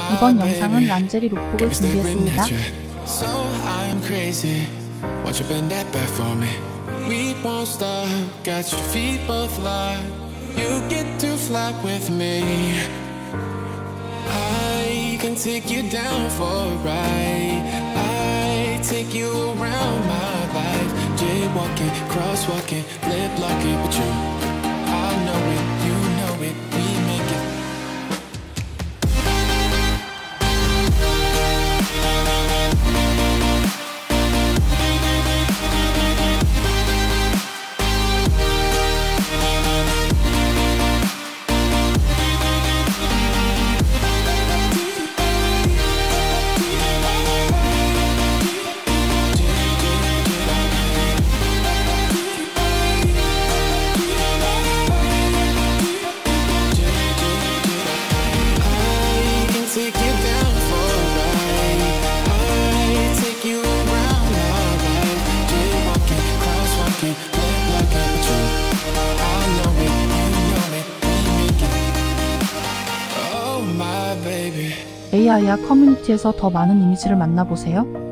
이번 영상은 란제리 룩북을 준비했습니다. Won't you bend that back for me? We won't stop. Got your feet both locked. You get to fly with me. I can take you down for a ride. I take you around my life. Jaywalking, crosswalking, lip locking, but you, I know it, you know it. We make it. AI야 커뮤니티에서 더 많은 이미지를 만나보세요.